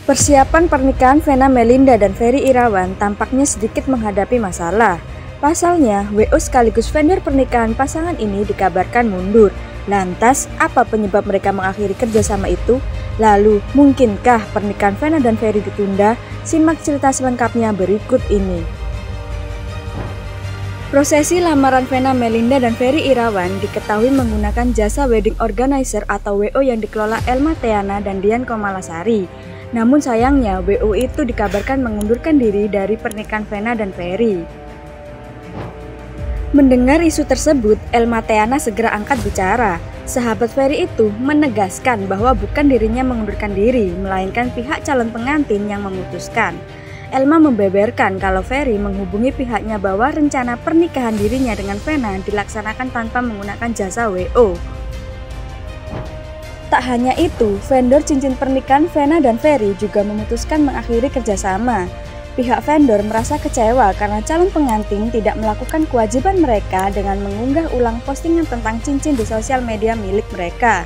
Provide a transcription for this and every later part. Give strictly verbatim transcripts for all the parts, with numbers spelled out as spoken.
Persiapan pernikahan Vena Melinda dan Ferry Irawan tampaknya sedikit menghadapi masalah. Pasalnya, W O sekaligus vendor pernikahan pasangan ini dikabarkan mundur. Lantas, apa penyebab mereka mengakhiri kerjasama itu? Lalu, mungkinkah pernikahan Vena dan Ferry ditunda? Simak cerita selengkapnya berikut ini. Prosesi lamaran Vena Melinda dan Ferry Irawan diketahui menggunakan jasa wedding organizer atau W O yang dikelola Elma Theana dan Dian Komalasari. Namun sayangnya W O itu dikabarkan mengundurkan diri dari pernikahan Vena dan Ferry. Mendengar isu tersebut, Elma Theana segera angkat bicara. Sahabat Ferry itu menegaskan bahwa bukan dirinya mengundurkan diri, melainkan pihak calon pengantin yang memutuskan. Elma membeberkan kalau Ferry menghubungi pihaknya bahwa rencana pernikahan dirinya dengan Vena dilaksanakan tanpa menggunakan jasa W O. Tak hanya itu, vendor cincin pernikahan Vena dan Ferry juga memutuskan mengakhiri kerjasama. Pihak vendor merasa kecewa karena calon pengantin tidak melakukan kewajiban mereka dengan mengunggah ulang postingan tentang cincin di sosial media milik mereka.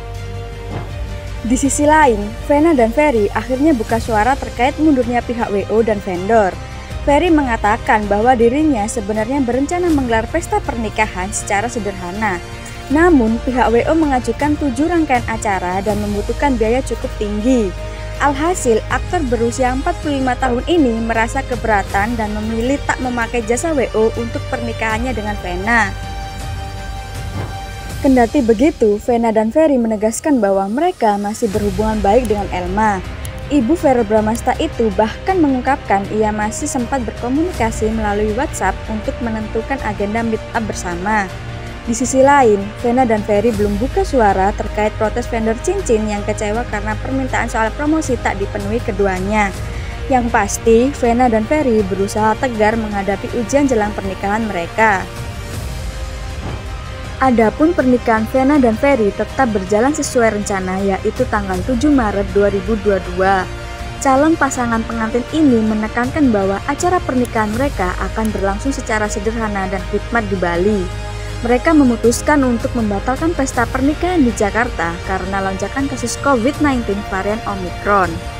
Di sisi lain, Vena dan Ferry akhirnya buka suara terkait mundurnya pihak W O dan vendor. Ferry mengatakan bahwa dirinya sebenarnya berencana menggelar pesta pernikahan secara sederhana. Namun, pihak W O mengajukan tujuh rangkaian acara dan membutuhkan biaya cukup tinggi. Alhasil, aktor berusia empat puluh lima tahun ini merasa keberatan dan memilih tak memakai jasa W O untuk pernikahannya dengan Vena. Kendati begitu, Vena dan Ferry menegaskan bahwa mereka masih berhubungan baik dengan Elma. Ibu Verrell Bramasta itu bahkan mengungkapkan ia masih sempat berkomunikasi melalui WhatsApp untuk menentukan agenda meet up bersama. Di sisi lain, Vena dan Ferry belum buka suara terkait protes vendor cincin yang kecewa karena permintaan soal promosi tak dipenuhi keduanya. Yang pasti, Vena dan Ferry berusaha tegar menghadapi ujian jelang pernikahan mereka. Adapun pernikahan Vena dan Ferry tetap berjalan sesuai rencana, yaitu tanggal tujuh Maret dua ribu dua puluh dua. Calon pasangan pengantin ini menekankan bahwa acara pernikahan mereka akan berlangsung secara sederhana dan khidmat di Bali. Mereka memutuskan untuk membatalkan pesta pernikahan di Jakarta karena lonjakan kasus COVID sembilan belas varian Omicron.